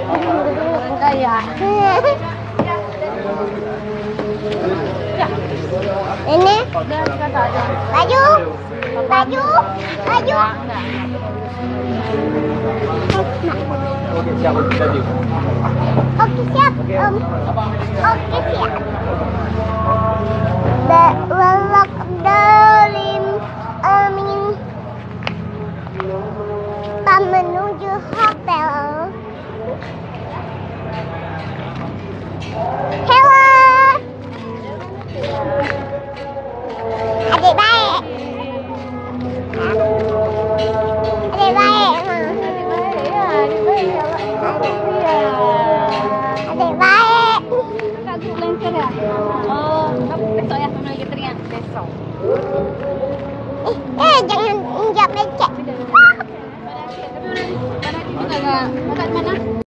Kaya. Ini baju, baju, baju. Oke, siap. Oke siap, Oke siap. Walak dalim, amin. Pak menuju hotel. Hello. Adik baik. Adik baik. Adik baik. Kakak tu lengser ya? Oh, besok ya, menuju teringat besok.